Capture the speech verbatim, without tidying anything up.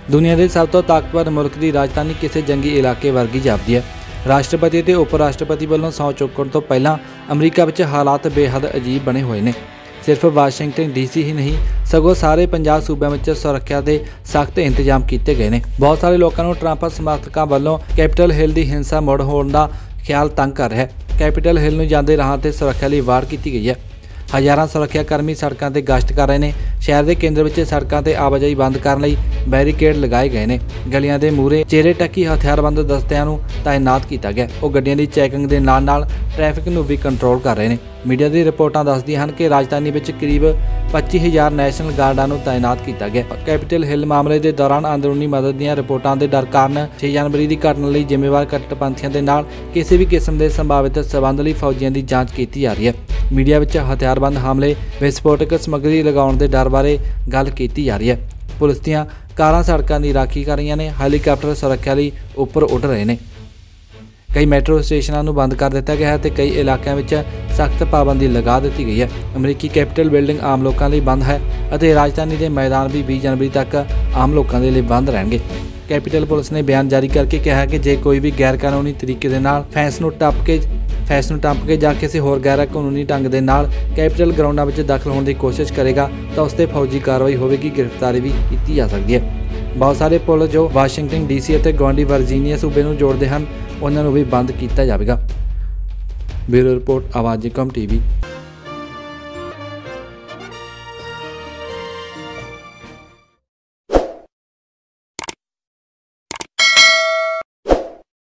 दुनिया के सब तो ताकतवर मुल्क की राजधानी किसी जंगी इलाके वर्गी जापदी है। राष्ट्रपति ते उप राष्ट्रपति वालों सौं चुकण तो पहला अमरीका विच हालात बेहद अजीब बने हुए हैं। सिर्फ वाशिंगटन डीसी ही नहीं सगों सारे पंजाब सूबे में सुरक्षा के सख्त इंतजाम किए गए हैं। बहुत सारे लोगों को ट्रंप समर्थकों वालों कैपिटल हिल की हिंसा मुड़ होने का ख्याल तंग कर रहा है। कैपिटल हिल में जाते राह से सुरक्षा लिए वार की गई है। हज़ारों सुरक्षा कर्मी सड़कों पर गश्त कर रहे हैं। शहर के केंद्र में सड़कों पर आवाजाही बंद करने बैरीकेड लगाए गए हैं। गलियां के मूहरे चेहरे टकी हथियारबंद दस्तियां नूं तैनात किया गया। वो गड्डियां की चैकिंग के नाल नाल ट्रैफिक नूं भी कंट्रोल कर रहे हैं। मीडिया की रिपोर्टां दसदियां हन कि राजधानी में करीब पच्ची हज़ार नैशनल गार्डां नूं तैनात किया गया। कैपिटल हिल मामले के दौरान अंदरूनी मदद दी रिपोर्टां के डर कारण छे जनवरी की घटना लई जिम्मेवार कट्टरपंथियों के नाल किसी भी किस्म के संभावित संबंध लई फौजियों की जांच की जा रही है। मीडिया में हथियारबंद हमले विस्फोटक समग्री लगाने के डर बारे गल की जा रही है। पुलिस दीआं कारां सड़कों की राखी कर रही ने। हैलीकॉप्टर सुरक्षा लई उपर उड़ रहे हैं। कई मैट्रो स्टेशनों को बंद कर दिया गया है तो कई इलाकों में सख्त पाबंदी लगा दी गई है। अमरीकी कैपिटल बिल्डिंग आम लोगों लिए बंद है और राजधानी के मैदान भी बीस जनवरी तक आम लोगों के लिए बंद रहेंगे। कैपिटल पुलिस ने बयान जारी करके कहा कि जे कोई भी गैर कानूनी तरीके के नाल फैंस नूं टप के फैंस नूं टप के जां किसी होर गैर कानूनी ढंग के नाल कैपिटल ग्राउंडों में दाखिल होने की कोशिश करेगा तो उस पर फौजी कार्रवाई होगी, गिरफ्तारी भी की जा सकती है। बहुत सारे पुल जो वाशिंगटन डीसी और गुआढ़ी वर्जीनिया सूबे नूं जोड़ते हैं उन्होंने भी बंद किया जाएगा। ब्यूरो रिपोर्ट आवाज़ कम टीवी।